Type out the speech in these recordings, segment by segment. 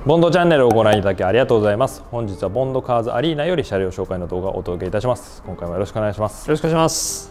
ボンドチャンネルをご覧いただきありがとうございます。本日はボンドカーズアリーナより車両紹介の動画をお届けいたします。今回もよろしくお願いします。 よろしくお願いします。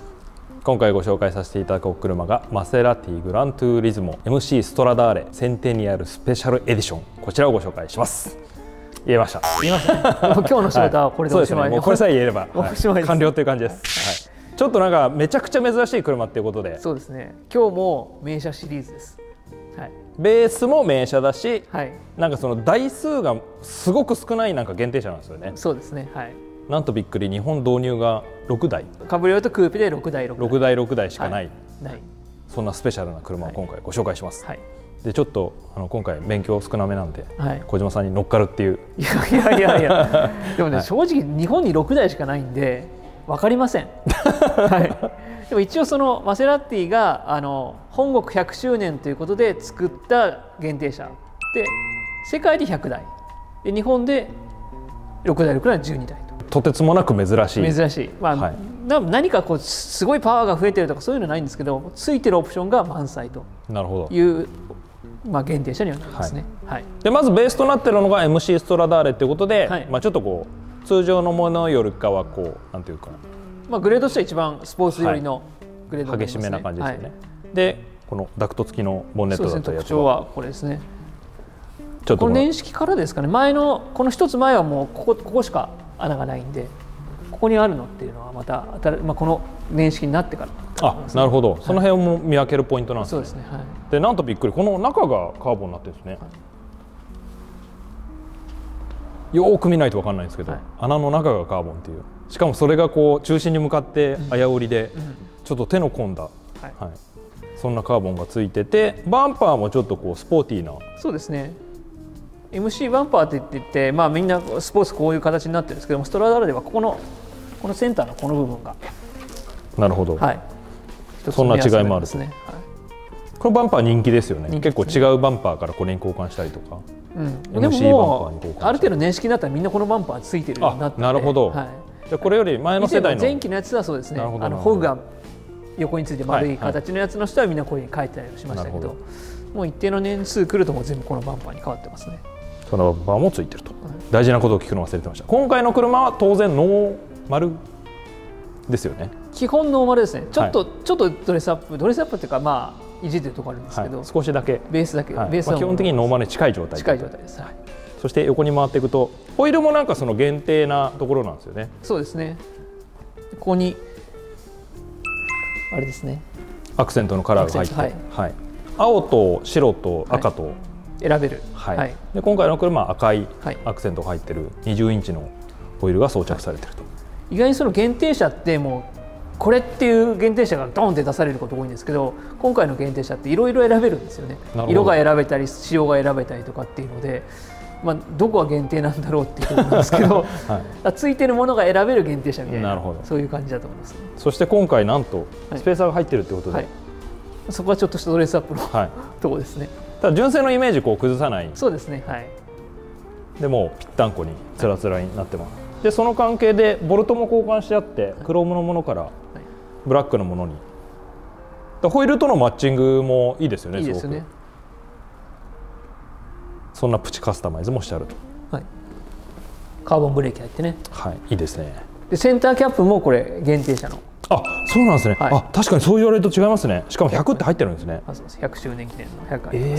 今回ご紹介させていただくお車がマセラティグラントゥーリズモ MC ストラダーレセンテニアルスペシャルエディション、こちらをご紹介します。言えました。 言いましたね。今日の仕事はこれでおしまい、 もうこれさえ言えれば、完了という感じです。ちょっとなんかめちゃくちゃ珍しい車っていうことで、 そうですね。今日も名車シリーズです。はい。 ベースも名車だし、 はい、 なんかその台数がすごく少ないなんか限定車なんですよね。 そうですね。はい。 なんとびっくり、日本導入が6台。 カブリオレとクーペで6台 6台しかない。 ない。 そんなスペシャルな車を今回ご紹介します。 はい。 でちょっと今回勉強少なめなんで、 はい、 小島さんに乗っかるっていう。 いやでもね、はい、正直日本に6台しかないんで分かりません。はい。でも一応そのマセラティが本国100周年ということで作った限定車で、世界で100台で日本で6台12台とてつもなく珍しい。 まあ、はい、何かこうすごいパワーが増えてるとかそういうのはないんですけど、ついてるオプションが満載というまあ限定車にはなりますね。はい、 でまずベースとなっているのが MC ストラダーレということで、 はい、 まあちょっとこう通常のものよりかはこうなんていうか、 まあグレードとしては一番スポーツ寄りのグレードになりますね。 激しめな感じですよね。はい、でこのダクト付きのボンネットだったやつ、 特徴はこれですね。ちょっとこの年式からですかね。前のこの一つ前はもうここしか穴がないんで、ここにあるのっていうのはまたまあこの年式になってから、 あ、なるほど。その辺も見分けるポイントなんですね。 そうですね。はい。 でなんとびっくり、この中がカーボンになってるんですね。はい、よーく見ないと分かんないんですけど、はい、穴の中がカーボンっていう、しかもそれがこう中心に向かって綾織りで、ちょっと手の込んだ、はい、そんなカーボンがついてて、バンパーもちょっとこうスポーティーな。 そうですね。MC バンパーって言って、まあ、みんなスポーツこういう形になってるんですけども、ストラダーレではこのセンターのこの部分が、 なるほど、 はい、 そんな違いもあるですね。はい、このバンパー人気ですよね。結構違うバンパーからこれに交換したりとか、 でもある程度年式になったらみんなこのバンパーついてるようになって、 なるほど、はい、じゃこれより前の世代の前期のやつはそうですね、ホグが横について丸い形のやつの人はみんなこういうふうに書いてたりしましたけど、もう一定の年数来るともう全部このバンパーに変わってますね。 このバンパーもついてると、大事なことを聞くの忘れてました。今回の車は当然ノーマルですよね。 基本ノーマルですね。ちょっとドレスアップっていうか、まあいじってるところあるんですけど、 少しだけベースだけ、ベースは基本的にノーマルに近い状態です。 そして横に回っていくとホイールもなんかその限定なところなんですよね。 そうですね。ここにあれですね、 アクセントのカラーが入って、青と白と赤と選べる。 で今回の車は赤いアクセントが入ってる20インチのホイールが装着されてると。 意外にその限定車ってもうこれっていう限定車がドンって出されること多いんですけど、今回の限定車っていろいろ選べるんですよね。色が選べたり仕様が選べたりとかっていうので、まあ、どこが限定なんだろうっていうところなんですけど、ついてるものが選べる限定車みたいな、そういう感じだと思います、ね。そして今回なんとスペーサーが入ってるってことで、 そこはちょっとしたドレスアップの、とこですね。 ただ純正のイメージこう崩さない。 そうですね。はい。 でもぴったんこにつらつらになってます。でその関係でボルトも交換してあって、クロームのものからブラックのものに、ホイールとのマッチングもいいですよね。いいですね。そんなプチカスタマイズもしてあると。はい。 カーボンブレーキ入ってね。 はい、いいですね。 でセンターキャップもこれ限定車の。 あ、そうなんですね。あ、確かにそう言われると違いますね。しかも100って入ってるんですね。 あ、そうです。100周年記念の100あります。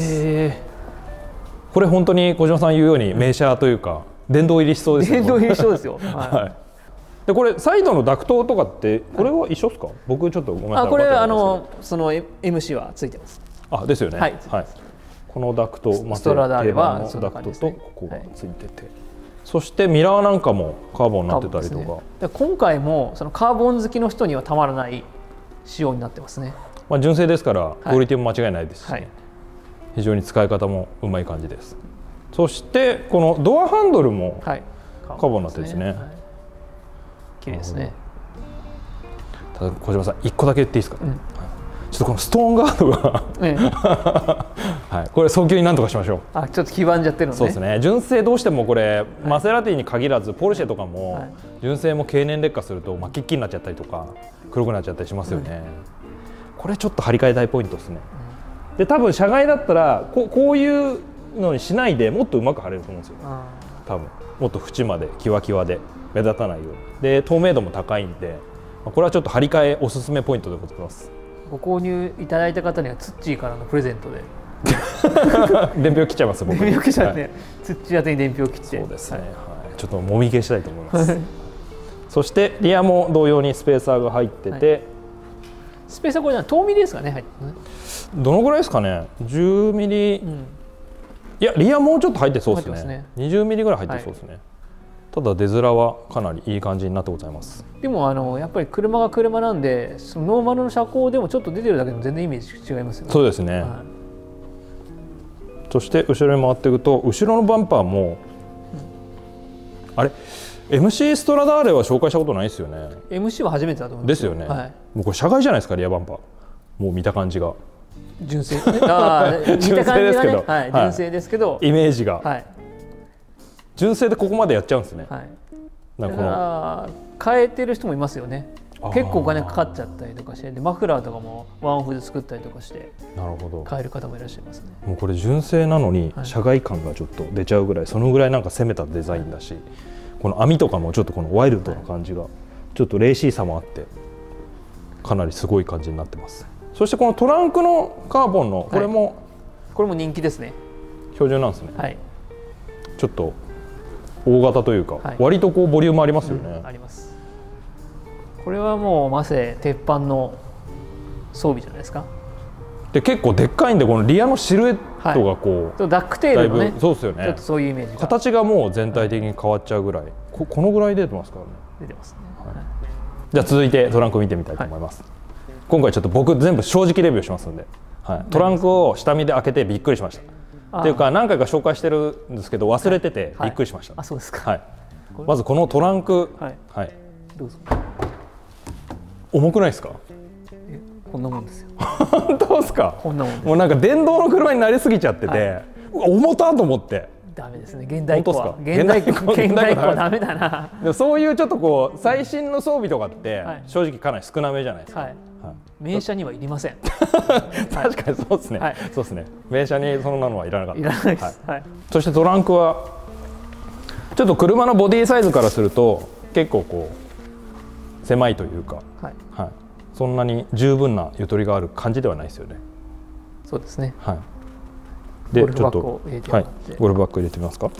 これ本当に小島さん言うように名車というか殿堂入りしそうですよね。 殿堂入りしそうですよ。はい。 でこれサイドのダクトとかってこれは一緒ですか？僕ちょっとごめんなさい。 これその MC はついてます。 あ、ですよね。はい。このダクト、 ストラダーレはダクトとここがついてて、そしてミラーなんかもカーボンになってたりとか。 今回もそのカーボン好きの人にはたまらない仕様になってますね。 まあ純正ですからクオリティも間違いないですし、非常に使い方もうまい感じです。そしてこのドアハンドルもカーボンになってるんですね。 綺麗ですね。 ただ小島さん1個だけ言っていいですか？ちょっとこのストーンガードがはい、これ早急になんとかしましょう。 あ、ちょっと黄ばんじゃってるのね。 そうですね。純正どうしてもこれ、マセラティに限らずポルシェとかも、純正も経年劣化するとキッキになっちゃったりとか黒くなっちゃったりしますよね。これちょっと張り替えたいポイントですね。で多分車外だったらこういうのにしないでもっとうまく貼れると思うんですよ、多分もっと縁までキワキワで目立たないようにで透明度も高いんで、これはちょっと張り替えおすすめポイントでございます。 ご購入いただいた方にはツッチーからのプレゼントで伝票切っちゃいます僕。 伝票切っちゃって、ツッチー宛てに伝票切って。 そうですね、はい、ちょっともみ消したいと思いますそしてリアも同様にスペーサーが入ってて、はい、 スペーサーこれは遠ミリですかね、入ってね。 どのぐらいですかね、10ミリ、いやリアもうちょっと入ってそうですね、20ミリぐらい入ってそうですね、ただ出面はかなりいい感じになってございます。 でもやっぱり車が車なんで、そのノーマルの車高でもちょっと出てるだけでも全然イメージ違いますよね。 そうですね、そして後ろに回っていくと後ろのバンパーも、あれ MC ストラダーレは紹介したことないですよね。 MC は初めてだと思いますですよね、もうこれ車外じゃないですか、リアバンパーもう見た感じが純正、見た感じがね、純正ですけど、 イメージが、純正でここまでやっちゃうんですね。 だから変えてる人もいますよね。結構お金かかっちゃったりとかして、でマフラーとかもワンオフで作ったりとかして、なるほど、変える方もいらっしゃいますね。 もうこれ純正なのに車外感がちょっと出ちゃうぐらい、そのぐらいなんか攻めたデザインだし、この網とかもちょっとこのワイルドな感じがちょっとレーシーさもあってかなりすごい感じになってます。そしてこのトランクのカーボンのこれも人気ですね。 標準なんですね。ちょっと大型というか、割とこうボリュームありますよね。 あります。これはもうマセ鉄板の装備じゃないですか。 で結構でっかいんで、このリアのシルエットがこう、 ダックテールのね、 そうですよね、 ちょっとそういうイメージ、 形がもう全体的に変わっちゃうぐらい、このぐらい出てますからね。 出てますね。 じゃあ続いてトランク見てみたいと思います。今回ちょっと僕全部正直レビューしますので、トランクを下見で開けてびっくりしました。っていうか何回か紹介してるんですけど忘れててびっくりしました。 あ、そうですか。 まずこのトランク、 どうぞ。 重くないですか？ こんなもんですよ。 本当ですか？ こんなもん。 もうなんか電動の車になりすぎちゃってて、重たと思って。 ダメですね。現代っ子は。現代っ子ダメだな。 でもそういうちょっとこう最新の装備とかって正直かなり少なめじゃないですか。 名車にはいりません。 確かにそうですね。そうですね。名車にそんなのはいらなかった。 いらないです。 そしてトランクはちょっと車のボディサイズからすると結構こう狭いというか、そんなに十分なゆとりがある感じではないですよね。 そうですね。 でちょっとゴルフバッグ入れてみますか。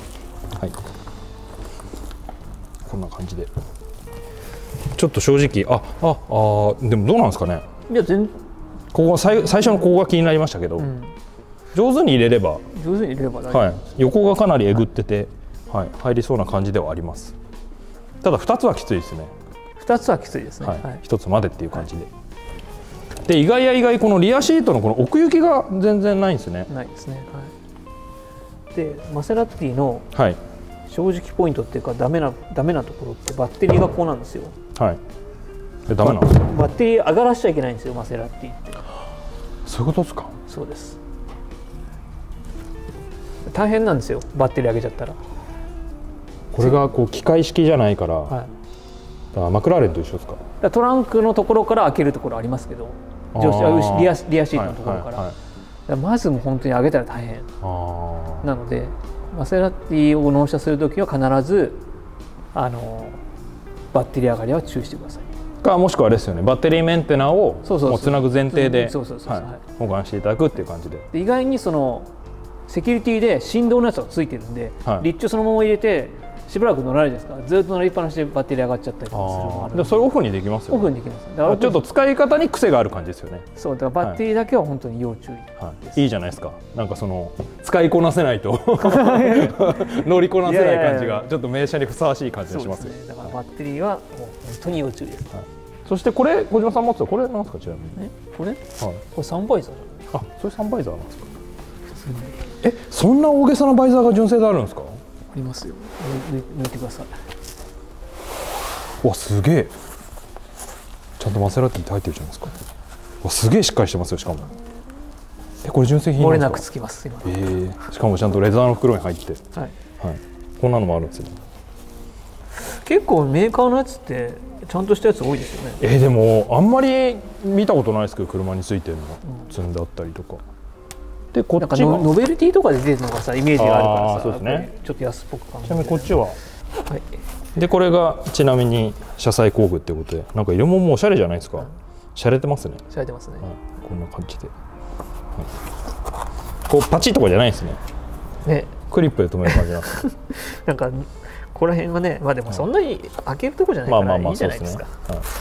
こんな感じで。ちょっと正直でもどうなんですかね。 いやここ最初のここが気になりましたけど、上手に入れれば横がかなりえぐってて、入りそうな感じではあります。ただ2つはきついですね。 2つはきついですね。 1つまでっていう感じで。で意外や意外このリアシートのこの奥行きが全然ないんですね。 ないですね。でマセラティの正直ポイントっていうかダメなところってバッテリーがこうなんですよ。 ダメなんですか？ バッテリー上がらしちゃいけないんですよ、マセラティって。 そういうことですか？ そうです。大変なんですよ、バッテリー上げちゃったら。 これがこう機械式じゃないから、マクラーレンと一緒ですか？ トランクのところから開けるところありますけど、リアシートのところから。まずも本当に上げたら大変なので、マセラティを納車するときは必ずバッテリー上がりは注意してください。 かもしくはあれですよね、バッテリーメンテナーをもうつなぐ前提で保管していただくっていう感じで。 意外にそのセキュリティで振動のやつがついてるんで、立地そのまま入れてしばらく乗られるじゃないですか。ずっと乗りっぱなしでバッテリー上がっちゃったりとかするのもある。 でそれオフにできますよね。 オフにできます。 だからちょっと使い方に癖がある感じですよね。 そうだからバッテリーだけは本当に要注意。 いいじゃないですか。なんかその使いこなせないと乗りこなせない感じがちょっと名車にふさわしい感じがしますよ。 だからバッテリーはもう本当に要注意です。 そしてこれ小島さん持ってたこれなんですか？ちなみにこれサンバイザーじゃない。 それサンバイザーなんですか？そんな大げさなバイザーが純正であるんですか？ ありますよ。抜いてください。わ、すげえ。ちゃんとマセラティって入ってるじゃないですか。わ、すげえしっかりしてますよ。しかもこれ純正品なんですか？漏れなくつきます今。 しかもちゃんとレザーの袋に入って、こんなのもあるんですよ。 結構メーカーのやつってちゃんとしたやつ多いですよね。 でもあんまり見たことないですけど、車についてるのが積んであったりとか。 でこっちがノベルティとかで出てるのがさイメージがあるからさ、 そうですね、 ちょっと安っぽく感じちなみにこっちは、 はい、 でこれがちなみに車載工具ってことで、なんか色ももおしゃれじゃないですか。しゃれてますね。 しゃれてますね、 こんな感じで、こうパチッとかじゃないですね。 ね、 クリップで留める感じなんですなんかここら辺はね、まあでもそんなに開けるとこじゃないからいいじゃないですか。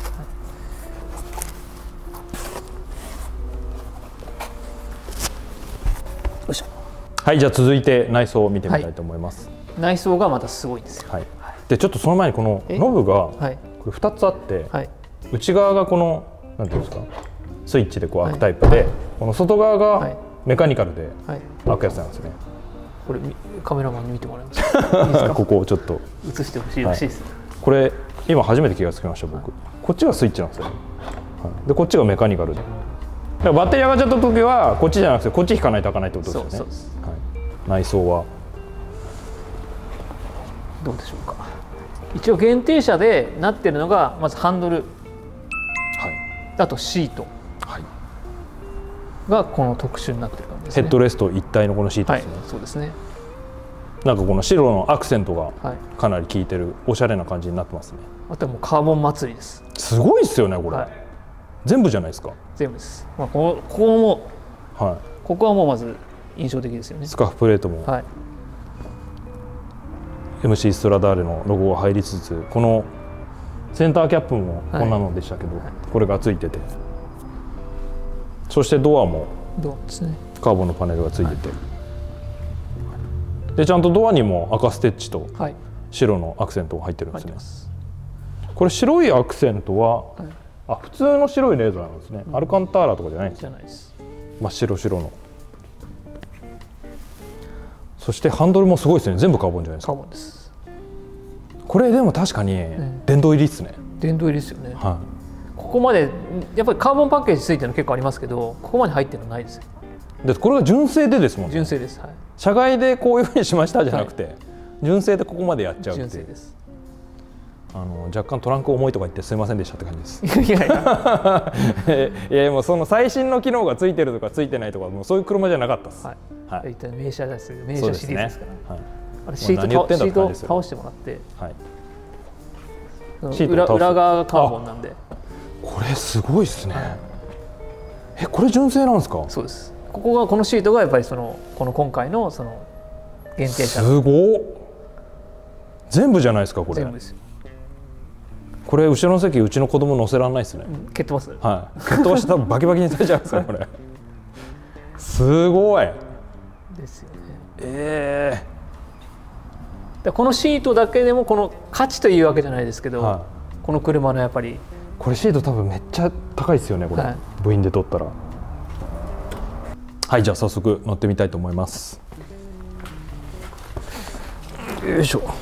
はい、じゃあ続いて内装を見てみたいと思います。 内装がまたすごいんですよ。 でちょっとその前にこのノブがこれ2つあって、内側がこのなんていうんですか、スイッチでこう開くタイプで、この外側がメカニカルで開くやつなんですね。 これカメラマンに見てもらいますか。 ここをちょっと映してほしいらしいです。 これ今初めて気がつきました僕。こっちがスイッチなんですよ。でこっちがメカニカルで。だからバッテリー上がっちゃった時はこっちじゃなくてこっち引かないと開かないってことですよね。内装はどうでしょうか。一応限定車でなってるのがまずハンドル、あとシートがこの特殊になってる感じですね。 ヘッドレスト一体のこのシートですね。 そうですね。 なんかこの白のアクセントがかなり効いてるおしゃれな感じになってますね。 あとはもうカーボン祭りです。 すごいですよねこれ。全部じゃないですか。 全部です。まあここもここはもうまず印象的ですよね。 スカーフプレートも MC ストラダーレのロゴが入りつつ、このセンターキャップもこんなのでしたけど、これがついてて、そしてドアもカーボンのパネルがついてて、でちゃんとドアにも赤ステッチと白のアクセントが入ってるんですね。これ白いアクセントは、普通の白いレーザーなんですね。アルカンターラとかじゃないんですよ。真っ白白の。そしてハンドルもすごいですね。全部カーボンじゃないですか。 カーボンです。 これでも確かに電動入りですね。 電動入りですよね。ここまでやっぱりカーボンパッケージついてるの結構ありますけど、ここまで入ってるのないですよ。 でこれが純正でですもんね。 純正です。 社外でこういうふうにしましたじゃなくて、純正でここまでやっちゃうっていう。 純正です。 若干トランク重いとか言ってすいませんでしたって感じです。 いやもうその最新の機能がついてるとかついてないとか、もうそういう車じゃなかったです。 一体名車ですよ。名車シリーズですから。シート倒してもらって、裏側がカーボンなんで。 これすごいですね。これ純正なんですか。 そうです。このシートがやっぱりこの今回のその限定車。 すごっ。全部じゃないですかこれ。 全部ですよ。 これ後ろの席うちの子供乗せられないですね。 蹴ってます。 蹴っ飛ばして多分バキバキにされちゃうんですよこれ。すごい。 ですよね。でこのシートだけでもこの価値というわけじゃないですけど、この車のやっぱりこれシート多分めっちゃ高いですよねこれ。部品で取ったら。はい、じゃあ早速乗ってみたいと思います。よいしょ。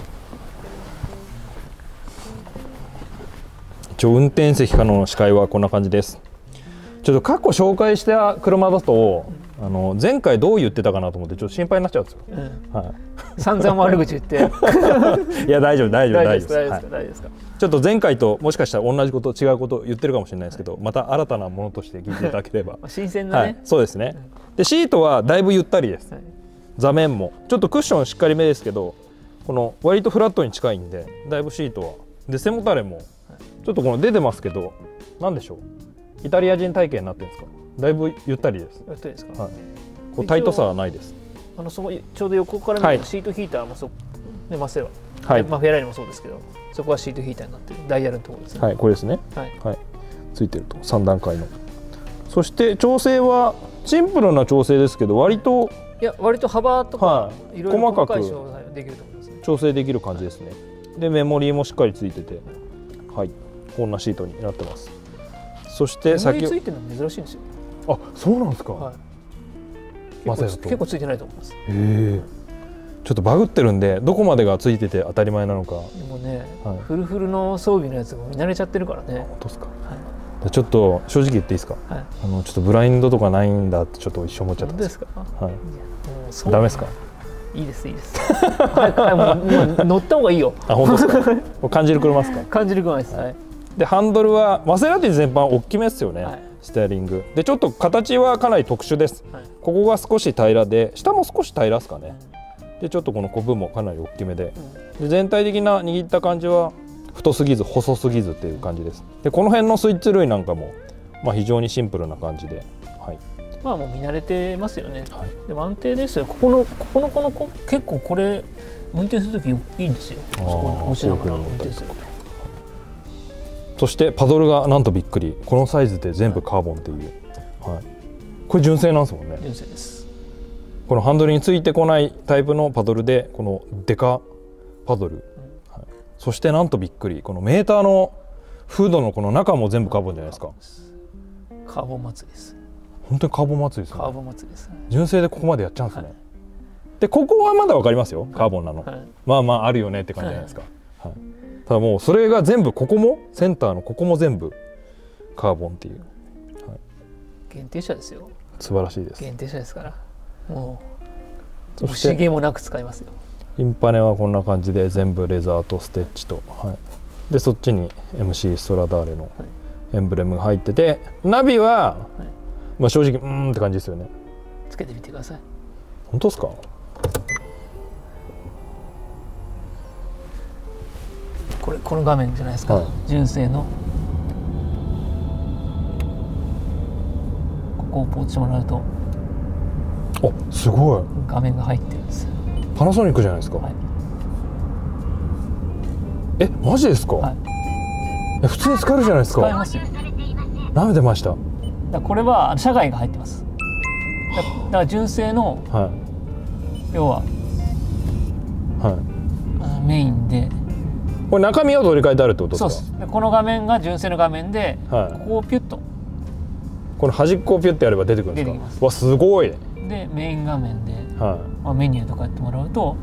一応運転席からの視界はこんな感じです。ちょっと過去紹介した車だと前回どう言ってたかなと思ってちょっと心配になっちゃうんですよ。 散々悪口言って。 いや大丈夫です。ちょっと前回ともしかしたら同じこと違うこと言ってるかもしれないですけど、また新たなものとして聞いていただければ。 新鮮なね。 そうですね。でシートはだいぶゆったりです。座面もちょっとクッションしっかりめですけど、この割とフラットに近いんでだいぶシートはで背もたれもちょっとこの出てますけど、なんでしょう、イタリア人体型になってるんですか。だいぶゆったりです。 ゆったりですか。 こうタイトさはないです。 そこちょうど横から見るとシートヒーターもマセラ、フェラーリもそうですけど、そこはシートヒーターになってるダイヤルのところですね。 これですね。ついてると3段階の。そして調整はシンプルな調整ですけど、割と幅とかいろいろ細かい調整できると思いますね。 調整できる感じですね。でメモリーもしっかりついてて、こんなシートになってます。そしてメモリーついてるの珍しいんですよ。 そうなんですか。 結構ついてないと思います。 ちょっとバグってるんでどこまでがついてて当たり前なのか。 でもね、フルフルの装備のやつが見慣れちゃってるからね。 本当ですか。ちょっと正直言っていいですか。ちょっとブラインドとかないんだってちょっと一瞬思っちゃったんです。ダメですか。 いいです。もう乗った方がいいよ。 本当ですか。感じる車ですか。 感じる車です。 でハンドルはマセラティ全般大きめですよね。 ステアリングでちょっと形はかなり特殊です、はい、ここが少し平らで下も少し平らですかね、でちょっとこのコブもかなり大きめで、で全体的な握った感じは太すぎず細すぎずっていう感じです。でこの辺のスイッチ類なんかも、まあ、非常にシンプルな感じで、はい、まあもう見慣れてますよね、はい、でも安定ですよ。ここの結構これ運転するときいいんですよ。 そしてパドルがなんとびっくり、このサイズで全部カーボンっていう、はい、これ純正なんですもんね。 純正です。 このハンドルについてこないタイプのパドルでこのデカパドル、はい、そしてなんとびっくり、このメーターのフードのこの中も全部カーボンじゃないですか。 カーボン祭りです。 本当にカーボン祭りですね。 カーボン祭りですね。 純正でここまでやっちゃうんですね、はい、でここはまだ分かりますよ、カーボンなの、はい、まあまああるよねって感じじゃないですか、はいはい、ただもうそれが全部ここもセンターのここも全部カーボンっていう、はい、 限定車ですよ。 素晴らしいです。 限定車ですからもう惜しげもなく使いますよ。 インパネはこんな感じで全部レザーとステッチと、はい、でそっちに MC ストラダーレのエンブレムが入ってて、ナビは、はい、まあ正直って感じですよね。 つけてみてください。 本当ですか？ この画面じゃないですか、はい、純正のここをポーチしてもらうと、 あ、すごい画面が入ってるんです。 パナソニックじゃないですか、はい、マジですか、はい、普通に使えるじゃないですか。 使えますよ。 舐めてました。 これは車外が入ってます。だから純正の、はい、要は、はい、メインでこれ中身を取り替えてあるってことですか？ そうです。この画面が純正の画面で、はい、ここをピュッとこの端っこをピュッてやれば出てくるんですか？出てきます。わ、すごい。 でメイン画面で、はいまあ、メニューとかやってもらうと、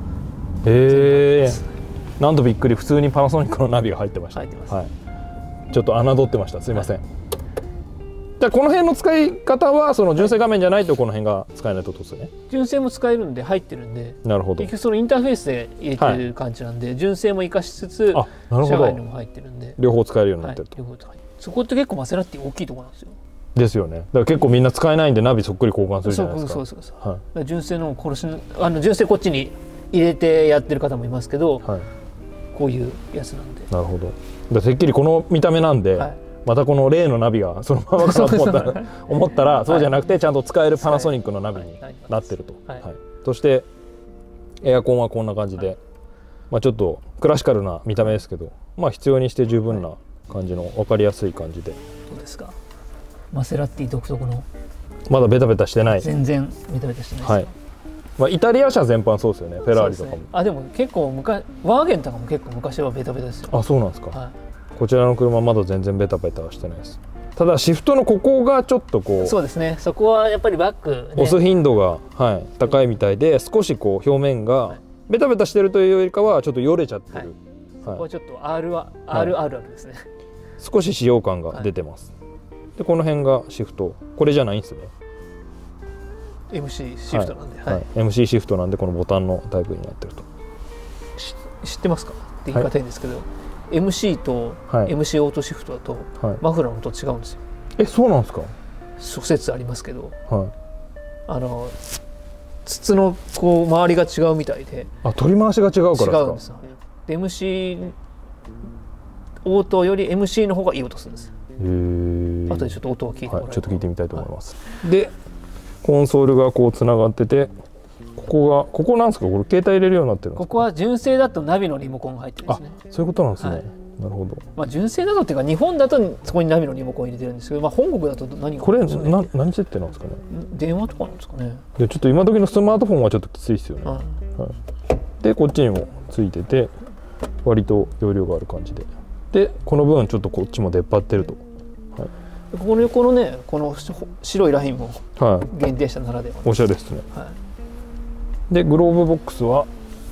なんとびっくり、普通にパナソニックのナビが入ってました。 入ってます、 はい、ちょっと侮ってました。すいません、はい、じゃあこの辺の使い方はその純正画面じゃないとこの辺が使えないってことですよね。 純正も使えるんで入ってるんで、 なるほど。 結局そのインターフェースで入れてる感じなんで、はい、純正も生かしつつ社外のも入ってるんで両方使えるようになってると、 はい、そこって結構マセラティ大きいところなんですよ。 ですよね。だから結構みんな使えないんでナビそっくり交換するじゃないですか。 そう、はい、純正の純正こっちに入れてやってる方もいますけど、はい、こういうやつなんで。 なるほど。だてっきりこの見た目なんで、はい、またこの例のナビがそのままかと思ったらそうじゃなくてちゃんと使えるパナソニックのナビになってると。はいはい、そしてエアコンはこんな感じで、まあ、ちょっとクラシカルな見た目ですけど、まあ、必要にして十分な感じの分かりやすい感じで。 どうですか？マセラティ独特の。 まだベタベタしてない。 全然ベタベタしてないです。はい。 まあ、イタリア車全般そうですよね。フェラーリとかも。 あ、でも結構ワーゲンとかも結構昔はベタベタですよ。 あ、そうなんですか。はい、こちらの車まだ全然ベタベタはしてないです。ただシフトのここがちょっとこう。 そうですね。そこはやっぱりバック、ね、 押す頻度が、はい、高いみたいで、少しこう表面がベタベタしてるというよりかはちょっとよれちゃってる。はい、 そこはちょっと RR ですね。 少し使用感が出てます。はい、でこの辺がシフト、これじゃないんですね。 MC シフトなんで、 はいはい、MC シフトなんでこのボタンのタイプになってると。 知ってますかって言い方いいんですけど、はい、MC と MC オートシフトだと、はい、マフラーの音違うんですよ。 そうなんですか？ 諸説ありますけど、はい、筒のこう周りが違うみたいで。 取り回しが違うからですか？ 違うんですよ。で MC オートより MC の方がいい音するんです。後でちょっと音を聞いてもらえると、 ちょっと聞いてみたいと思います。でコンソールがこうつながってて、ここなんですか？これ携帯入れるようになってるんですか？ ここは純正だとナビのリモコンが入ってるんですね。 そういうことなんですね。はい、なるほど。 まあ純正だとっていうか日本だとそこにナビのリモコン入れてるんですけど、まあ本国だと何がこれ何設定なんですかね？ 電話とかなんですかね。 でちょっと今時のスマートフォンはちょっときついですよね。はい、でこっちにもついてて割と容量がある感じで、でこの分ちょっとこっちも出っ張ってると。はい、 ここの横のね、この白いラインも限定したならでは、 おしゃれですね。はい、でグローブボックスは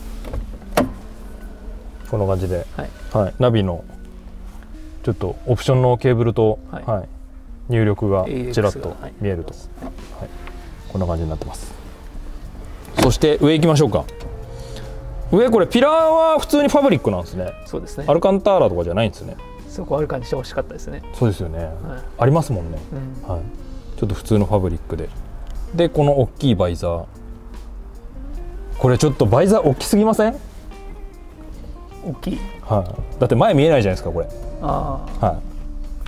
こんな感じで、はいはい、ナビのちょっとオプションのケーブルと、はいはい、入力がちらっと見えると、はい、こんな感じになってます。そして上行きましょうか。上これピラーは普通にファブリックなんですね。 そうですね。 アルカンターラとかじゃないんですね。 そこある感じしてほしかったですね。 そうですよね、ありますもんね、はい、ちょっと普通のファブリックでこの大きいバイザー、これちょっとバイザー大きすぎません？ 大きい、 はい、だって前見えないじゃないですかこれ。はい、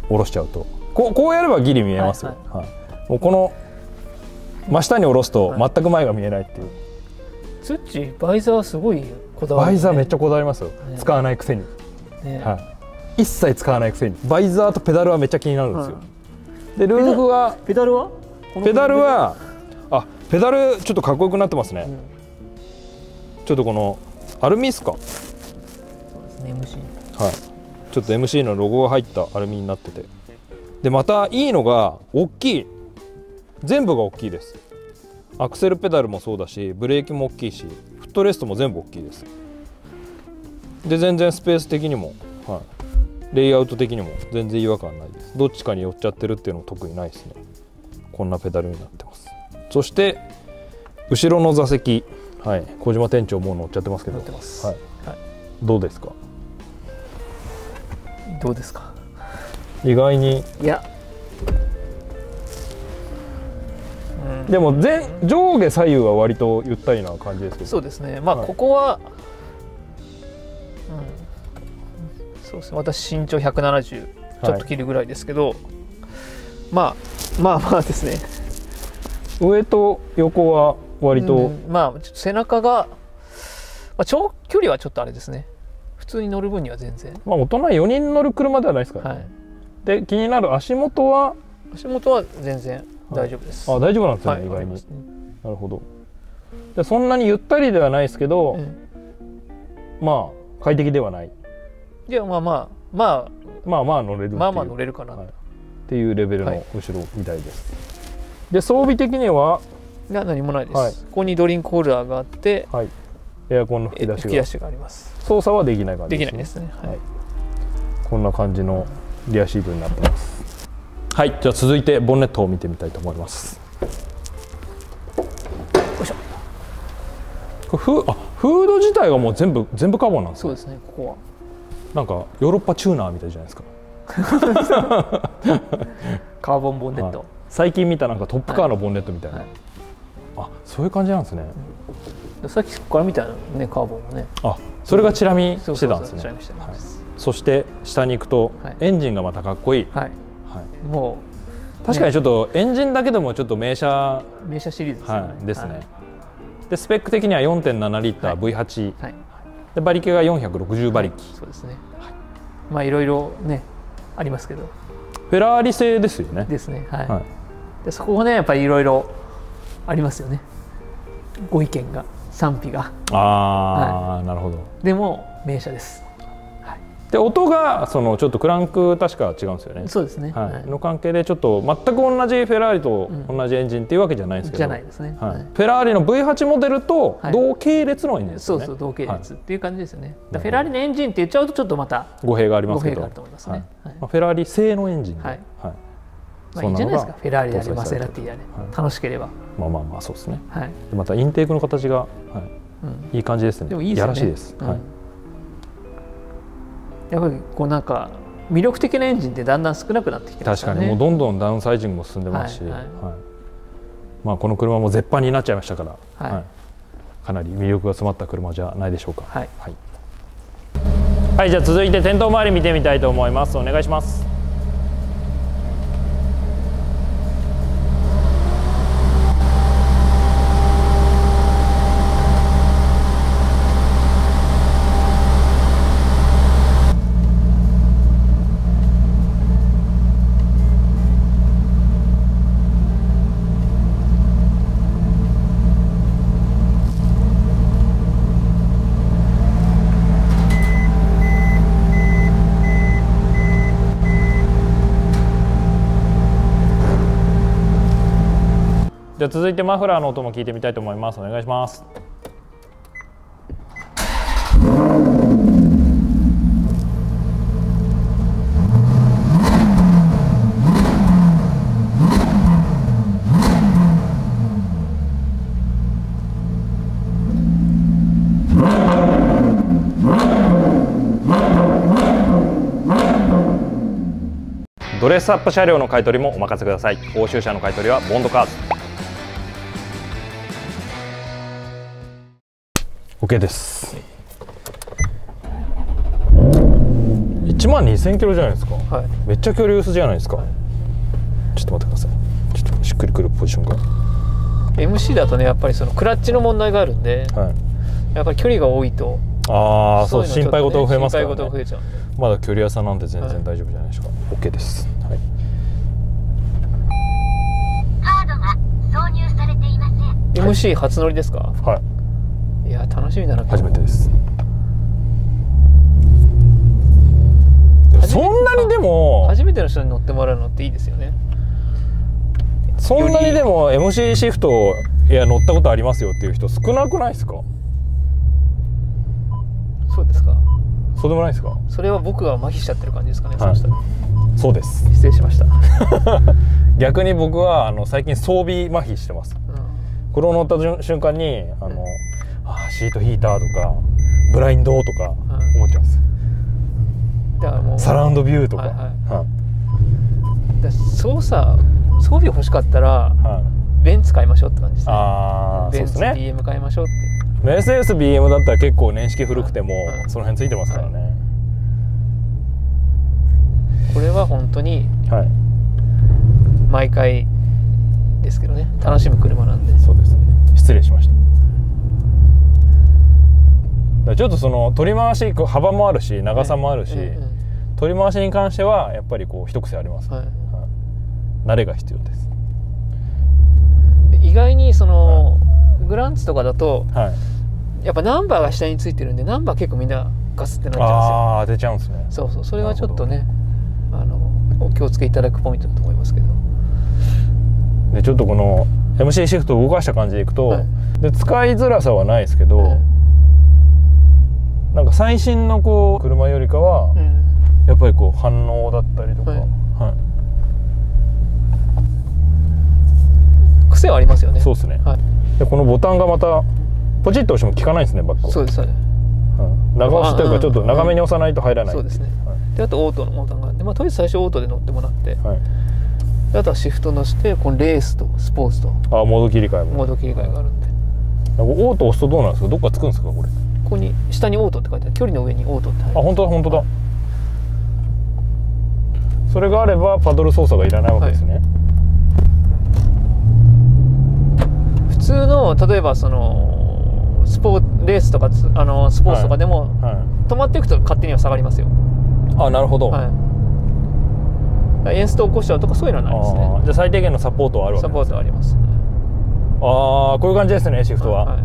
下ろしちゃうとこうやればギリ見えますよ。もうこの真下に下ろすと全く前が見えないっていう。 ツッチバイザーすごいこだわり、 バイザーめっちゃこだわりますよ、使わないくせに、一切使わないくせに。バイザーとペダルはめっちゃ気になるんですよ。でルーフはペダルはペダルちょっとかっこよくなってますね、ちょっとこのアルミですか。 そうですね、 MC、 はい、ちょっと MC のロゴが入ったアルミになってて、でまたいいのが大きい、全部が大きいです。アクセルペダルもそうだし、ブレーキも大きいし、フットレストも全部大きいです。で全然スペース的にも、レイアウト的にも全然違和感ないです。どっちかに寄っちゃってるっていうのも特にないですね。こんなペダルになってます。そして後ろの座席、小島店長もう乗っちゃってますけど、どうですか？ どうですか？ 意外に、 いや、 でも上下左右は割とゆったりな感じですけど。 そうですね、まあここは、そうですね、私身長170ちょっと切るぐらいですけど、まあですね、 上と横は割と、 まあちょっと背中が、長距離はちょっとあれですね。普通に乗る分には全然、 大人4人乗る車ではないですからね。で気になる足元は全然大丈夫です。 大丈夫なんですね、意外に。なるほど。でそんなにゆったりではないですけど、まあ快適ではない。 いや、まあ乗れる、 乗れるかなっていうレベルの後ろみたいです。で装備的には何もないです。ここにドリンクホルダーがあって、 エアコンの吹き出しがあります。 操作はできない感じですね。 できないですね。 こんな感じのリアシートになってます。はい、じゃあ続いてボンネットを見てみたいと思います。 よいしょ。 フード自体がもう全部カーボンなんですか？ そうですね。ここはなんかヨーロッパチューナーみたいじゃないですか。 カーボンボンネット。 最近見たなんかトップカーのボンネットみたいな。そういう感じなんですね。 さっきから見たね、カーボンもね。 それがチラ見してたんですね。そして下に行くとエンジンがまたかっこいい。もう確かにちょっとエンジンだけでもちょっと名車シリーズですね。でスペック的には 4.7 リッター V8、で馬力が460馬力。 そうですね。まあいろいろねありますけど、 フェラーリ製ですよね。 ですね。でそこはねやっぱりいろいろありますよね。ご意見が、賛否が。 なるほど。 でも名車です。 で音がちょっとクランク確か違うんですよね。 そうですね。 の関係でちょっと全く同じフェラーリと同じエンジンっていうわけじゃないんですけど。 じゃないですね。 フェラーリの V8 モデルと同系列のエンジンですね。 そう同系列っていう感じですよね。フェラーリのエンジンって言っちゃうとちょっとまた語弊がありますけど。 語弊があると思いますね。 フェラーリ製のエンジンで。 いいじゃないですか。フェラーリやマセラティやね。楽しければ。 まあそうですね。またインテークの形がいい感じですね。いやらしいです。 やっぱりこうなんか魅力的なエンジンってだんだん少なくなってきてますからね。 確かにもうどんどんダウンサイジングも進んでますし、まあこの車も絶版になっちゃいましたから、かなり魅力が詰まった車じゃないでしょうか。はい、じゃあ続いて店頭周り見てみたいと思います。お願いします。じゃあ続いてマフラーの音も聞いてみたいと思います。お願いします。 ドレスアップ車両の買い取りもお任せください。欧州車の買い取りはボンドカーズ。 OK です。12000キロじゃないですか、はい、めっちゃ距離薄じゃないですか、はい、ちょっと待ってください。ちょっとしっくりくるポジションが MC だとね、やっぱりそのクラッチの問題があるんで、はい、やっぱり距離が多いと、 そう、心配事が増えますからね。 心配事が増えちゃうんで、 まだ距離差なんて全然大丈夫じゃないでしょうか、はい、OK です、はい、 カードが挿入されていません。 MC 初乗りですか？ はい、 いや楽しみだな。 初めてです。そんなにでも初めての人に乗ってもらうのっていいですよね。 そんなにでも MC シフトいや乗ったことありますよっていう人少なくないですか？ そうですか。 そうでもないですか？ それは僕が麻痺しちゃってる感じですかね、 はい、そうです。 失礼しました逆に僕は最近装備麻痺してます、うん、これを乗った瞬間にシートヒーターとかブラインドとか思っちゃうんです、だからもうサラウンドビューとか、 装備欲しかったら、はい、ベンツ買いましょうって感じですね。ベンツ、ね、BM 買いましょうって。 SSBM だったら結構年式古くても、その辺ついてますからね、はい、 これは本当に毎回ですけどね、楽しむ車なんで。 そうですね、失礼しました。ちょっとその取り回し幅もあるし長さもあるし、取り回しに関してはやっぱりこう一癖あります、はいはい、慣れが必要です。 意外にその、グランツとかだと、はい、やっぱナンバーが下についてるんで、ナンバー結構みんなガスってなっちゃうんですよ。 当てちゃうんですね。 そうそう、それはちょっとねお気をつけいただくポイントだと思いますけど。 でちょっとこの MC シフトを動かした感じでいくと、はい、で使いづらさはないですけど、はい、なんか最新のこう車よりかは、やっぱりこう反応だったりとか、はいはい、 癖はありますよね。 そうですね、はい、でこのボタンがまたポチッと押しても効かないんですね、バック。 そうです、はい、 長押しというかちょっと長めに押さないと入らない。 そうですね、はい、であとオートのボタンがあって、とりあえず最初オートで乗ってもらって、はい、であとはシフトのしてこのレースとスポーツとモード切り替えも、 モード切り替えがあるんで、 オート押すとどうなんですか？どっかつくんですか？これここに下にオートって書いてある。距離の上にオートって入る。 本当だ本当だ。それがあればパドル操作がいらないわけですね、はい、 普通の例えばそのレースとかスポーツとかでも、はいはい、止まっていくと勝手には下がりますよ。 なるほど、 はい、エンスト起こしちゃうとかそういうのはないですね。 じゃあ最低限のサポートはあるわけですね。 サポートはあります。 こういう感じですね、シフトは、はいはい、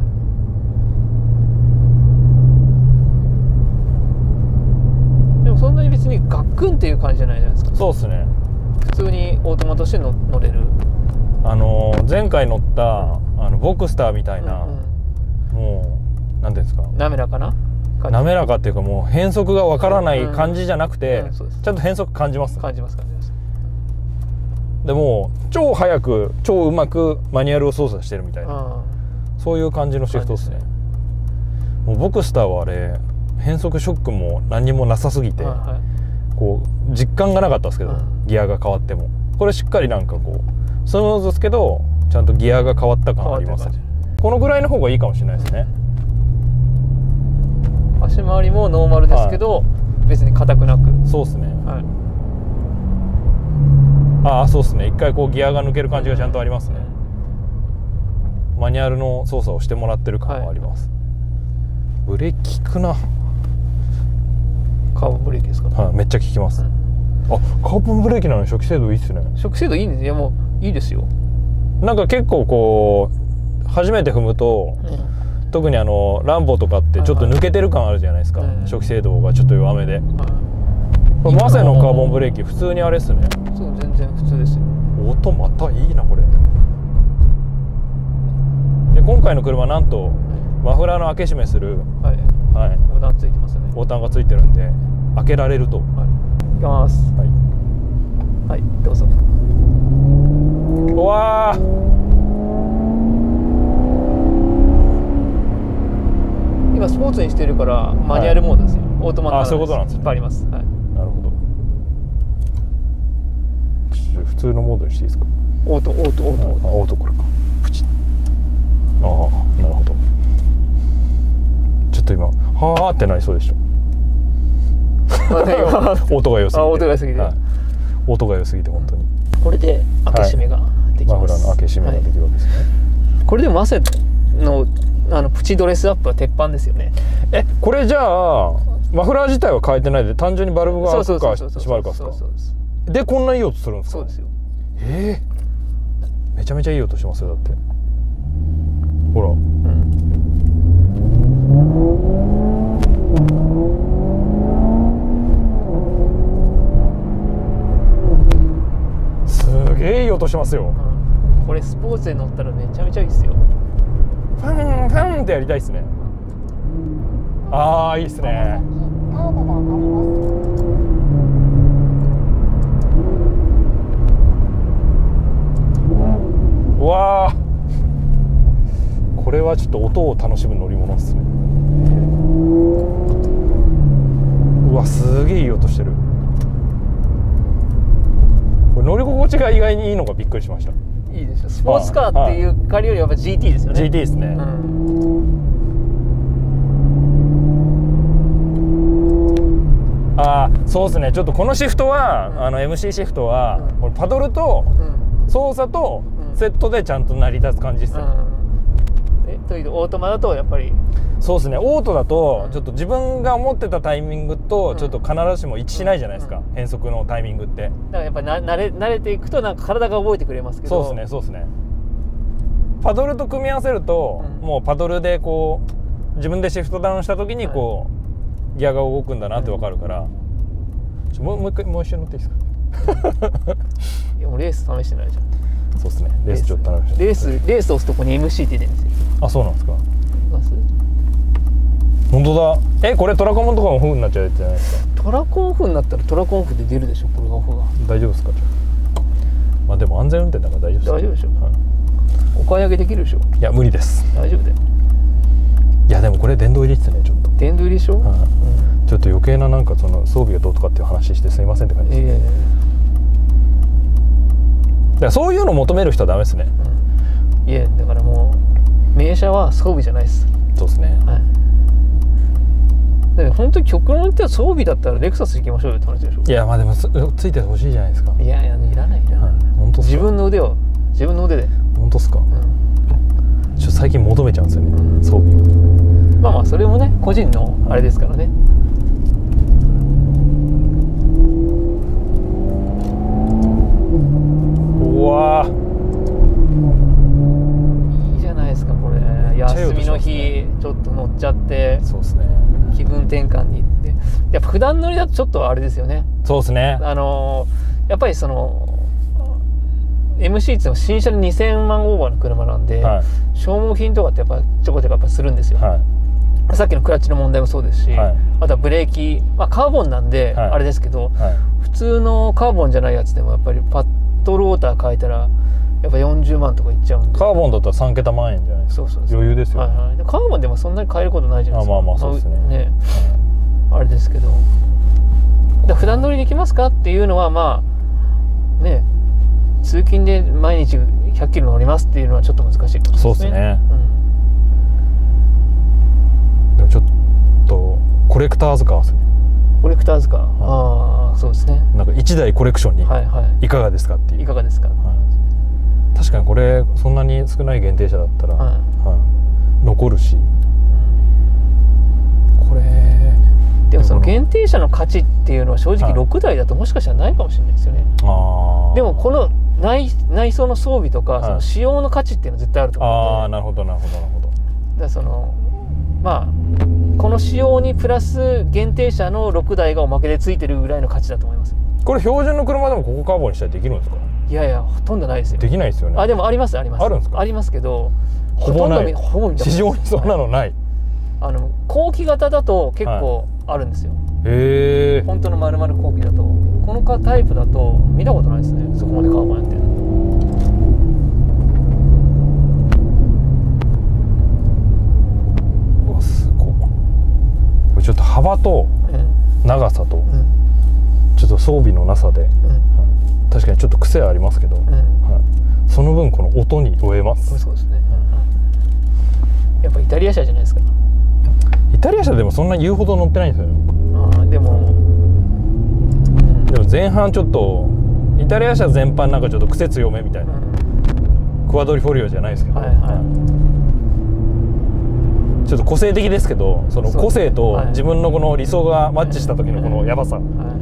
でもそんなに別にガックンっていう感じじゃないじゃないですか。 そうですね、 普通にオートマとして乗れる。 前回乗ったボクスターみたいな、もうなんていうんですか、 滑らかな滑らかっていうか、もう変速がわからない感じじゃなくて、ちゃんと変速感じます。 感じます感じます。 でも超速く超うまくマニュアルを操作してるみたいな、そういう感じのシフトですね。もうボクスターはあれ変速ショックも何にもなさすぎて、こう実感がなかったですけど、ギアが変わってもこれしっかりなんかこうスムーズですけどちゃんとギアが変わった感ありますね。このぐらいの方がいいかもしれないですね。 足回りもノーマルですけど、別に硬くなく。 そうですね、そうですね、一回こうギアが抜ける感じがちゃんとありますね。マニュアルの操作をしてもらってる感はあります、ブレーキ効くな。 カーボンブレーキですかね。 めっちゃ効きます、カーボンブレーキなのに初期精度いいっすね。 初期精度いいんです。いやもういいですよ。 なんか結構こう初めて踏むと、特にランボとかってちょっと抜けてる感あるじゃないですか、初期精度がちょっと弱めで、マセのカーボンブレーキ普通にあれっすね。 そう全然普通ですよ。 音またいいなこれ。で今回の車なんとマフラーの開け閉めする、 ボタンついてますね。 ボタンがついてるんで開けられると。 いきます。はい、どうぞ。 うわ今スポーツにしてるからマニュアルモードですよ、オートマなんです。 そういうことなんですね。 いっぱいあります。 なるほど。 通のモードにしていいですか？ オートオートこれか。プチッ。ああ、なるほど。ちょっと今はーってなりそうでした音が良すぎて、 音が良すぎて、はい、 音が良すぎて本当に、 これで開け閉めができます、 マフラーの開け閉めができるわけですね、はい、 これでもマセのプチドレスアップは鉄板ですよね。 これじゃあマフラー自体は変えてないで単純にバルブが開くか閉まるかですか？でこんないい音するんですか？ そうですよ。 めちゃめちゃいい音しますよ。だってほら、すげえいい音しますよ、 これスポーツで乗ったらめちゃめちゃいいですよ。 ファンファンってやりたいですね。ああいいですね。うわあ、これはちょっと音を楽しむ乗り物ですね。うわすげえいい音してる。これ乗り心地が意外にいいのがびっくりしました。 いいでしょ。スポーツカーっていう借りよりやっぱ GT ですよね。 GT ですね、そうですね。ちょっとこのシフトは、MC シフトは、これパドルと操作とセットでちゃんと成り立つ感じですよ、 というとオートマだとやっぱりそうですね。オートだとちょっと自分が思ってたタイミングとちょっと必ずしも一致しないじゃないですか、変速のタイミングって。 だからやっぱり慣れていくとなんか体が覚えてくれますけど。 そうですね。パドルと組み合わせると、もうパドルでこう自分でシフトダウンした時にこう、ギアが動くんだなって分かるから、もう一緒乗っていいですか？ いやもうレース試してないじゃん。 そうですね。レースちょっと試して。 レース押すとこに MC って出るんですよ。 あ、そうなんですか。本当だ。これトラコンとかもオフになっちゃうやつじゃないですか。 トラコンオフになったらトラコンオフで出るでしょ。これがオフが大丈夫ですか？まあでも安全運転だから大丈夫です。 大丈夫でしょ、お買い上げできるでしょ。 いや無理です。 大丈夫だよ。 いやでもこれ殿堂入りですね。ちょっと殿堂入りでしょ、 ちょっと余計ななんかその装備がどうとかっていう話してすいませんって感じです。だからそういうの求める人はダメですね。 いやだからもう名車は装備じゃないです。 そうですね。 だから本当に極論言っては装備だったらレクサス行きましょうよって話でしょ。 いやまあでもついてほしいじゃないですか。 いやいらない。 本当。 自分の腕で。 本当ですか。ちょっと最近求めちゃうんですよね、装備を。 まあそれもね個人のあれですからね。 うわいいじゃないですかこれ。休みの日ちょっと乗っちゃって、 そうですね、 気分転換に行って。やっぱ普段乗りだとちょっとあれですよね。 そうですね。 やっぱりその MC って新車で2000万オーバーの車なんで、消耗品とかってやっぱちょこちょこやっぱするんですよ、さっきのクラッチの問題もそうですし、あとはブレーキ、カーボンなんであれですけど、普通のカーボンじゃないやつでもやっぱりパッドローター変えたらやっぱ40万とかいっちゃうんで。 カーボンだったら3桁万円じゃないですか。そう余裕ですよ、 カーボンでもそんなに変えることないじゃないですか。 まあそうですね。 あれですけど、普段乗りできますかっていうのはまあね、通勤で毎日100キロ乗りますっていうのはちょっと難しいかもしれないですね。 そうですね、でもちょっとコレクターズカーですね。 コレクターズカー、そうですね。 なんか1台コレクションにいかがですかっていう。 いかがですか。 確かにこれそんなに少ない限定車だったら、残るし、これでもその限定車の価値っていうのは正直6台だともしかしたらないかもしれないですよね。でもこの内装の装備とかその仕様の価値っていうのは絶対あると思うので。 なるほど。だからそのまあこの仕様にプラス限定車の6台がおまけでついてるぐらいの価値だと思います。 これ標準の車でもここカーボンにしたらできるんですか？ いやいやほとんどないですよ。 できないですよね。 でもあります。あるんですか？ありますけどほぼない。 ほぼ市場にそんなのない。 後期型だと結構あるんですよ。本当の丸々後期だと。このタイプだと見たことないですね。そこまでカーボンやってる。 うわすごい。これちょっと幅と長さと、ちょっと装備のなさで、 確かにちょっと癖はありますけど、はい、その分この音に追えます。 そうですね、やっぱイタリア車じゃないですか。 イタリア車でもそんな言うほど乗ってないんですよね。 でも前半ちょっとイタリア車全般なんかちょっと癖強めみたいな、クワドリフォリオじゃないですけど、ちょっと個性的ですけど、その個性と自分のこの理想がマッチした時のこのヤバさ、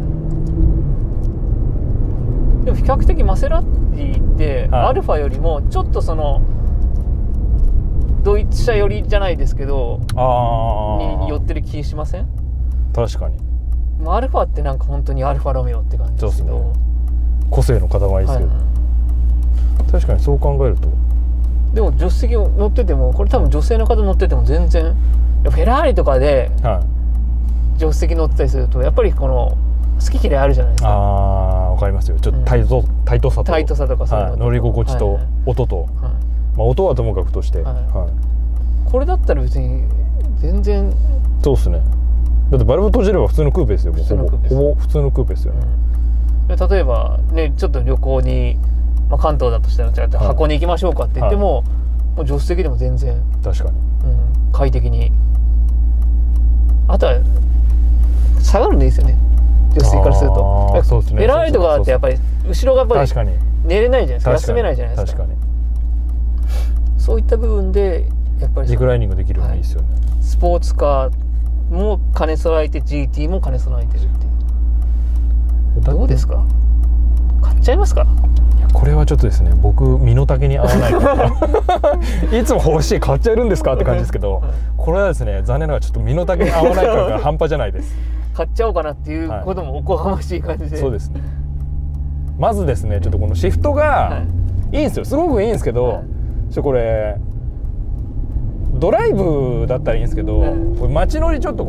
でも比較的マセラティってアルファよりもちょっとそのドイツ車寄りじゃないですけどに寄ってる気しません？ 確かに。 アルファってなんか本当にアルファロメオって感じですけど、ね、 個性の塊ですけど、確かにそう考えると。 でも助手席乗っててもこれ多分女性の方乗ってても全然、フェラーリとかで助手席乗ってたりするとやっぱりこの好き嫌いあるじゃないですか。 わかりますよ。ちょっとタイトさとかそういうの、乗り心地と音と、音はともかくとして、 これだったら別に全然。 そうですね。だってバルブ閉じれば普通のクーペですよ。ほぼ普通のクーペですよね。 例えばね、ちょっと旅行に、関東だとしたら箱根行きましょうかって言っても、もう助手席でも全然確かに、 快適に。あとは下がるんでいいですよね、助手席からすると。フェラーリとかってやっぱり後ろがやっぱり寝れないじゃないですか、休めないじゃないですか。確かにそういった部分でやっぱりリクライニングできるのがいいですよね。 スポーツカーも兼ね備えて GT も兼ね備えてるっていう。どうですか、買っちゃいますか？ これはちょっとですね、僕身の丈に合わないからいつも欲しい買っちゃえるんですかって感じですけど、これはですね、残念ながらちょっと身の丈に合わない感が半端じゃないです。 買っちゃおうかなっていうこともおこがましい感じで、 そうですね。まずですね、ちょっとこのシフトがいいんですよ、すごくいいんですけど、これドライブだったらいいんですけど、これ街乗りちょっと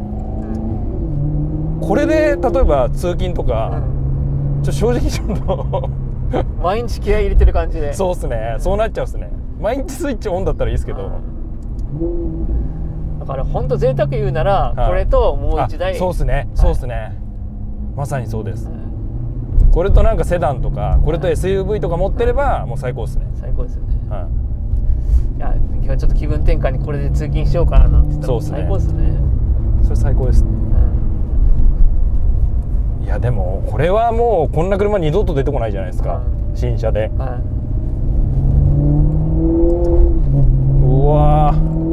これで例えば通勤とか、正直ちょっと毎日気合い入れてる感じで。 そうですね、そうなっちゃうっすね。毎日スイッチオンだったらいいですけど、 だから本当贅沢言うなら、これともう一台。 そうですね、そうですね、まさにそうです。これとなんかセダンとか、これと SUV とか持ってればもう最高ですね。 最高ですよね。いや、今日はちょっと気分転換にこれで通勤しようかななんて言ったら最高ですね。 それ最高ですね。いやでもこれはもうこんな車二度と出てこないじゃないですか、新車で。うわ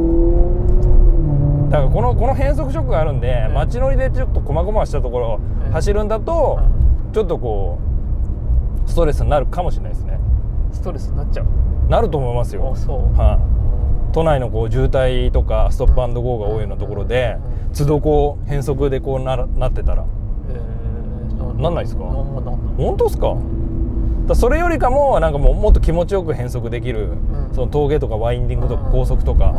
だからこの変速ショックがあるんで、街乗りでちょっとこまごましたところ走るんだと、ちょっとこうストレスになるかもしれないですね。 ストレスになっちゃう？なると思いますよ。都内の渋滞とかストップ&ゴーが多いようなところで、都度変速でなってたらなんないですか？本当ですか？それよりかもなんかもっと気持ちよく変速できる、その峠とかワインディングとか高速とか、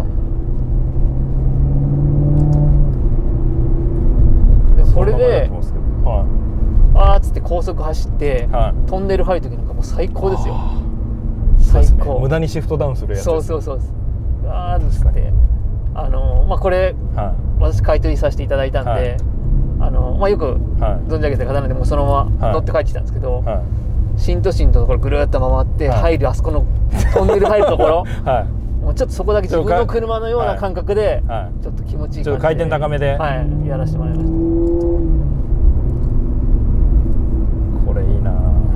それであーっつって高速走ってトンネル入る時なんかもう最高ですよ。最高。 無駄にシフトダウンするやつ。 そうあーっつってこれ私買い取りさせていただいたんで、よく存じ上げてる方なんでもうそのまま乗って帰ってきたんですけど、新都心のところぐるっと回って入るあそこのトンネル入るところ、もうちょっとそこだけ自分の車のような感覚でちょっと気持ちいい感じで、 ちょっと回転高めでやらせてもらいました。 これいいな。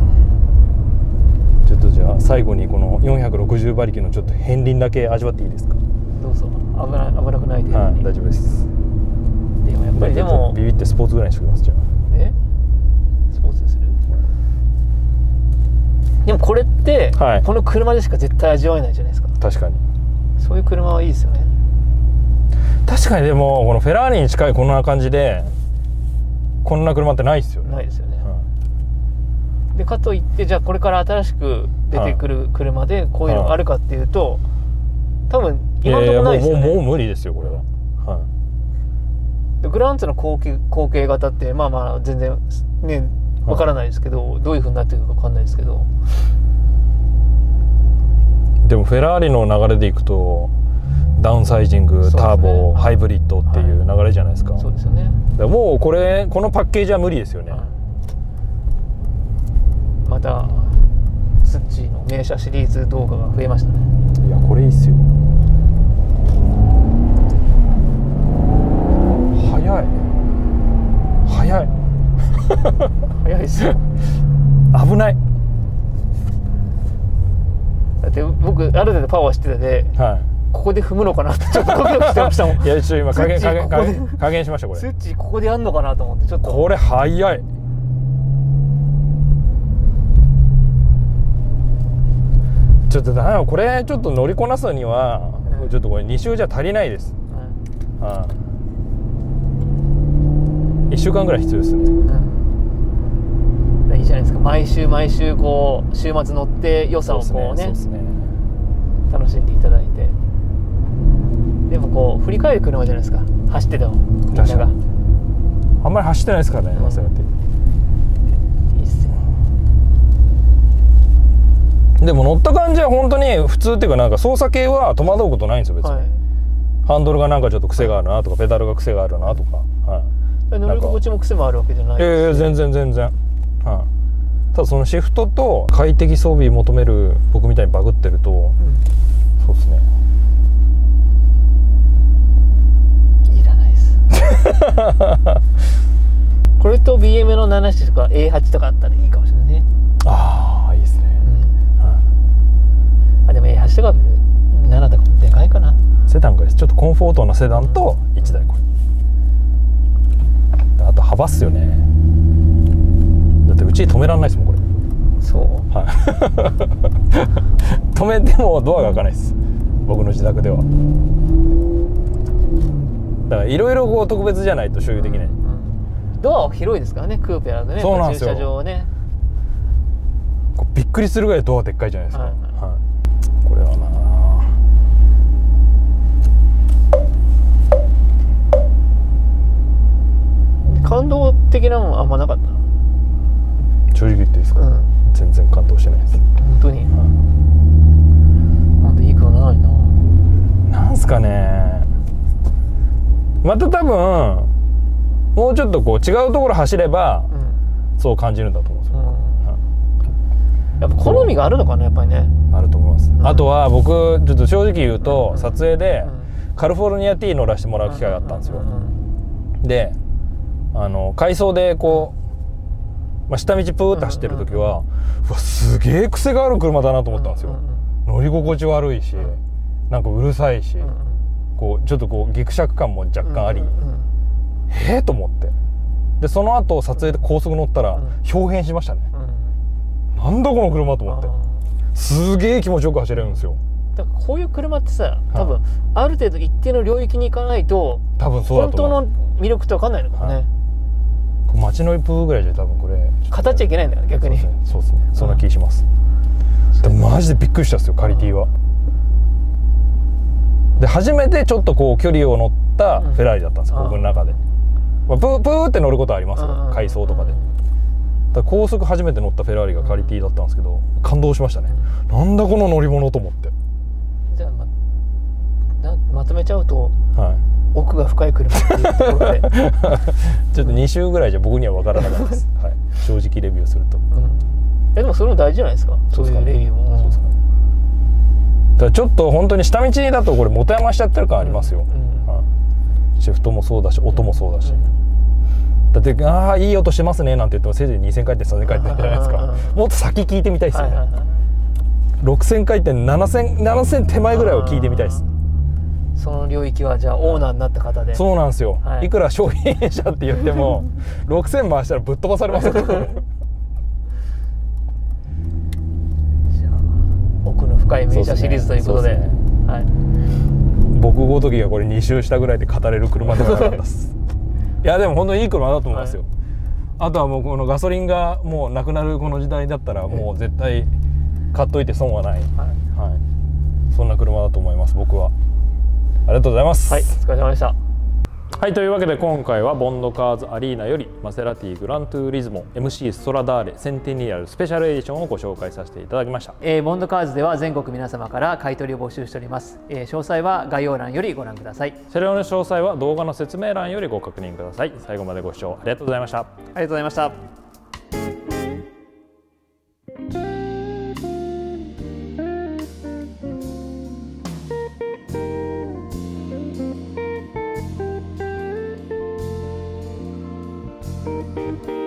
ちょっとじゃあ最後にこの460馬力のちょっと片鱗だけ味わっていいですか？ どうぞ。危なくないで。 大丈夫です。 でもやっぱりビビってスポーツぐらいにしておきます。じゃあスポーツでする？でもこれって、この車でしか絶対味わえないじゃないですか。 確かにそういう車はいいですよね。 確かに。でもこのフェラーリに近いこんな感じでこんな車ってないですよね。 ないですよね。でかといってじゃあこれから新しく出てくる車でこういうのがあるかっていうと、多分今のところないですよね。 もう無理ですよこれは。 でグランツの後継型って全然ねわからないですけど、どういうふうになっていくかわかんないですけど、 でもフェラーリの流れでいくとダウンサイジング、ターボ、ハイブリッドっていう流れじゃないですか。 そうですよね。 もうこのパッケージは無理ですよね。 またツッチーの名車シリーズ動画が増えましたね。 いやこれいいっすよ。早い早い早いですよ。 危ない。 だって僕ある程度パワー知ってたで、 はい、 ここで踏むのかなってちょっとドキドキしてましたもん。 いやちょっと今加減しましたこれ。 スイッチここでやんのかなと思ってちょっとこれ早い。ちょっとだめこれちょっと乗りこなすには、ちょっとこれ2周じゃ足りないです。1週間ぐらい必要ですね。 いいじゃないですか。毎週毎週こう週末乗って良さをこうね楽しんでいただいて。でもこう振り返る車じゃないですか。走っててもみんながあんまり走ってないですからね、マセラティ。 いいっすね。 でも乗った感じは本当に普通っていうか、なんか操作系は戸惑うことないんですよ別に、はい、ハンドルがなんかちょっと癖があるなとか、ペダルが癖があるなとか、はい、 乗り心地も癖もあるわけじゃないですし、 全然、はい、ただそのシフトと快適装備求める僕みたいにバグってると、そうですね、 いらないですこれと BM の7とか A8 とかあったらいいかもしれないね。 ああいいですね、 でも A8 とか7とかもでかいかな。 セダンがです。ちょっとコンフォートなセダンと1台これ、あと幅っすよね。だってうち止めらんないですもんこれ。 そう、 はい止めてもドアが開かないです僕の自宅では。だからいろいろこう特別じゃないと所有できない、 ドアは広いですからね、クーペラでね。 そうなんですよ。 駐車場はね、 こうびっくりするぐらいドアでっかいじゃないですか、 はいはい、これはな感動的なもんあんまなかったな。 正直言っていいですか、全然感動してないです。 本当に、あといい車ないな。 なんすかね、また多分もうちょっとこう違うところ走れば、そう感じるんだと思うんですよ、 やっぱ好みがあるのかな、やっぱりね。 あると思います、あとは僕ちょっと正直言うと、撮影でカリフォルニア T 乗らせてもらう機会があったんですよ、で回送でこう、下道プーって走ってる時は、うわすげえ癖がある車だなと思ったんですよ、乗り心地悪いし、なんかうるさいし、こうちょっとこうギクシャク感も若干あり、と思って、でその後撮影で高速乗ったら表変しましたね、なんだこの車と思って、すげえ気持ちよく走れるんですよ。 だからこういう車ってさ、多分ある程度一定の領域に行かないと多分そうだと思う。 本当の魅力って分かんないのかもね、 街乗りプーぐらいじゃ多分これ語っちゃいけないんだよ逆に。 そうですね、そんな気します。でもマジでびっくりしたんですよ、カリティは。で初めてちょっとこう距離を乗ったフェラーリだったんですよ、僕の中で。プーって乗ることはありますよ、回送とかで。だ高速初めて乗ったフェラーリがカリティだったんですけど、感動しましたね、なんだこの乗り物と思って。 じゃあ まとめちゃうと、 はい、 奥が深い車っていうところでちょっと2周ぐらいじゃ僕には分からなかったです、はい、正直レビューすると、 でもそれも大事じゃないですか、そういうレビューも。 そうですかね。だからちょっと本当に下道だとこれ持て余しちゃってる感ありますよ、シフトもそうだし音もそうだし、だってああいい音してますねなんて言ってもせいぜい2000回転3000回転じゃないですか。もっと先聞いてみたいですよね。6000回転7000手前ぐらいを聞いてみたいです。 その領域はじゃあオーナーになった方で。 そうなんですよ、いくら商品車って言っても6000回したらぶっ飛ばされますよじゃあ奥の深い名車シリーズということで、 僕ごときがこれ2周したぐらいで語れる車ではなかったですいやでも本当にいい車だと思いますよ、あとはもうこのガソリンがもうなくなるこの時代だったらもう絶対買っといて損はない、そんな車だと思います僕は。ありがとうございます。 はい、お疲れ様でした。 はい、というわけで今回はボンドカーズアリーナよりマセラティグラントゥーリズモ MC ストラダーレセンティニアルスペシャルエディションをご紹介させていただきました。 ボンドカーズでは全国皆様から買い取りを募集しております。詳細は概要欄よりご覧ください。 車両の詳細は動画の説明欄よりご確認ください。最後までご視聴ありがとうございました。 ありがとうございました。 す。